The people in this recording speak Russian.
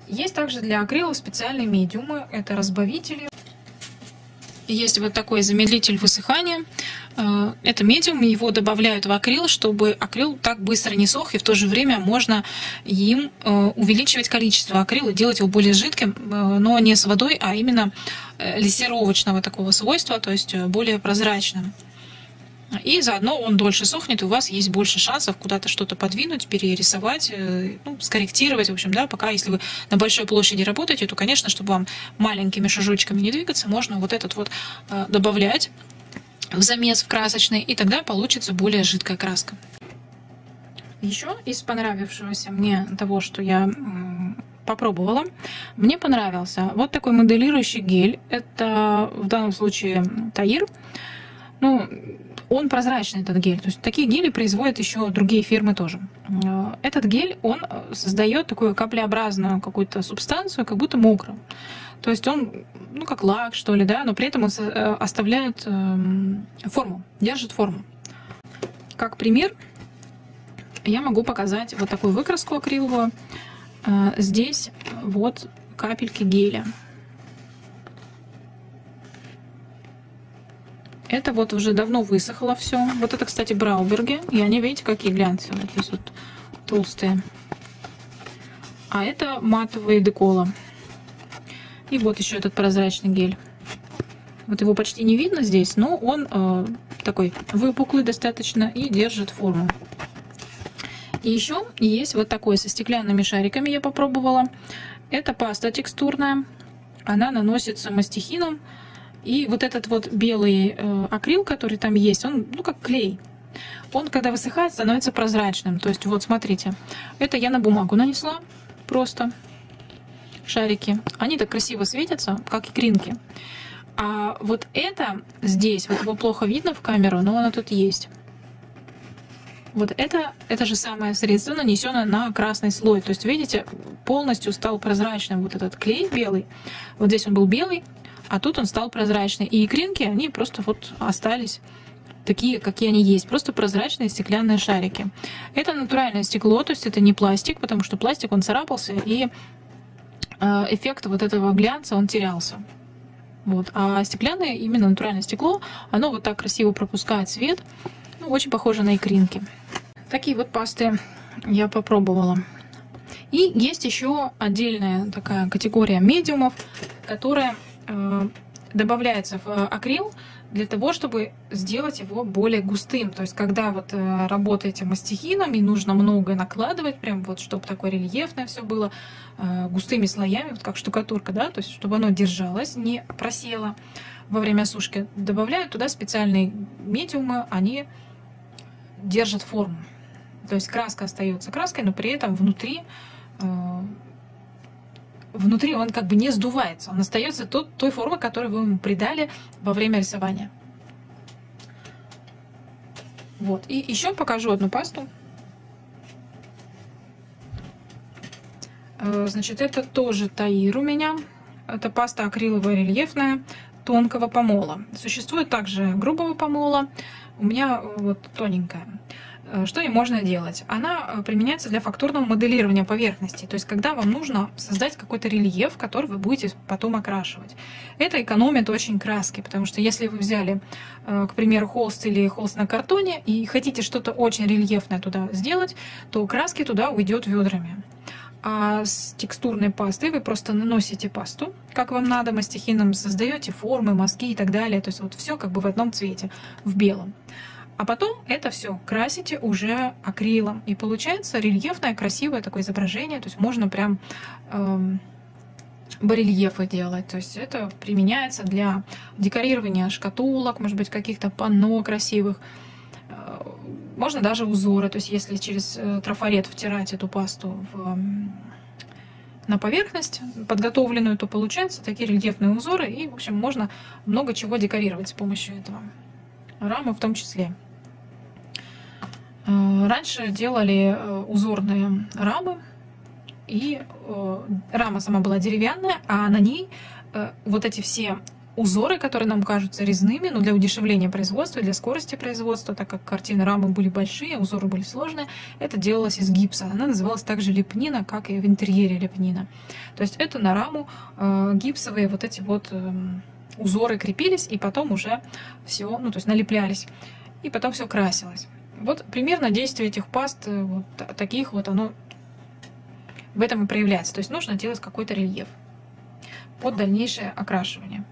Есть также для акрилов специальные медиумы, это разбавители. Есть вот такой замедлитель высыхания. Это медиум, его добавляют в акрил, чтобы акрил так быстро не сох, и в то же время можно им увеличивать количество акрила, делать его более жидким, но не с водой, а именно лессировочного такого свойства, то есть более прозрачным. И заодно он дольше сохнет, и у вас есть больше шансов куда-то что-то подвинуть, перерисовать, ну, скорректировать. В общем, да, пока если вы на большой площади работаете, то, конечно, чтобы вам маленькими шажочками не двигаться, можно вот этот вот добавлять в замес в красочный, и тогда получится более жидкая краска. Еще из понравившегося мне того, что я попробовала, мне понравился вот такой моделирующий гель. Это в данном случае Таир. Ну, он прозрачный, этот гель. То есть такие гели производят еще другие фирмы тоже. Этот гель, он создает такую каплеобразную какую-то субстанцию, как будто мокрым. То есть он, ну, как лак, что ли, да, но при этом он оставляет форму, держит форму. Как пример, я могу показать вот такую выкраску акриловую. Здесь вот капельки геля. Это вот уже давно высохло все. Вот это, кстати, Брауберги. И они, видите, какие глянцевые. То есть вот толстые. А это матовые Декола. И вот еще этот прозрачный гель. Вот его почти не видно здесь, но он такой выпуклый достаточно и держит форму. И еще есть вот такой со стеклянными шариками, я попробовала. Это паста текстурная. Она наносится мастихином. И вот этот вот белый акрил, который там есть, он, ну, как клей. Он, когда высыхает, становится прозрачным. То есть, вот, смотрите. Это я на бумагу нанесла. Просто шарики. Они так красиво светятся, как икринки. А вот это здесь, вот его плохо видно в камеру, но оно тут есть. Вот это же самое средство нанесено на красный слой. То есть, видите, полностью стал прозрачным вот этот клей белый. Вот здесь он был белый. А тут он стал прозрачный. И икринки, они просто вот остались такие, какие они есть. Просто прозрачные стеклянные шарики. Это натуральное стекло, то есть это не пластик, потому что пластик, он царапался, и эффект вот этого глянца, он терялся. Вот. А стеклянное, именно натуральное стекло, оно вот так красиво пропускает свет. Ну, очень похоже на икринки. Такие вот пасты я попробовала. И есть еще отдельная такая категория медиумов, которая добавляется в акрил для того, чтобы сделать его более густым. То есть, когда вот работаете мастихином и нужно много накладывать, прям вот, чтобы такое рельефное все было, густыми слоями, вот как штукатурка, да, то есть, чтобы оно держалось, не просело во время сушки, добавляют туда специальные медиумы, они держат форму. То есть, краска остается краской, но при этом внутри он как бы не сдувается, он остается той формы, которую вы ему придали во время рисования. Вот. И еще покажу одну пасту. Значит, это тоже Таир у меня. Это паста акриловая рельефная тонкого помола. Существует также грубого помола. У меня вот тоненькая. Что ей можно делать? Она применяется для фактурного моделирования поверхности. То есть, когда вам нужно создать какой-то рельеф, который вы будете потом окрашивать. Это экономит очень краски, потому что если вы взяли, к примеру, холст или холст на картоне и хотите что-то очень рельефное туда сделать, то краски туда уйдет ведрами. А с текстурной пастой вы просто наносите пасту, как вам надо, мастихином создаете формы, мазки и так далее. То есть вот все как бы в одном цвете, в белом. А потом это все красите уже акрилом. И получается рельефное, красивое такое изображение. То есть можно прям барельефы делать. То есть это применяется для декорирования шкатулок, может быть, каких-то панно красивых. Можно даже узоры. То есть если через трафарет втирать эту пасту на поверхность подготовленную, то получаются такие рельефные узоры. И, в общем, можно много чего декорировать с помощью этого. Рамы в том числе. Раньше делали узорные рамы, и рама сама была деревянная, а на ней вот эти все узоры, которые нам кажутся резными, но для удешевления производства, для скорости производства, так как картины рамы были большие, узоры были сложные, это делалось из гипса. Она называлась также лепнина, как и в интерьере лепнина. То есть это на раму гипсовые вот эти вот узоры крепились, и потом уже все, ну то есть налеплялись, и потом все красилось. Вот примерно действие этих паст, вот таких вот, оно в этом и проявляется. То есть нужно делать какой-то рельеф под дальнейшее окрашивание.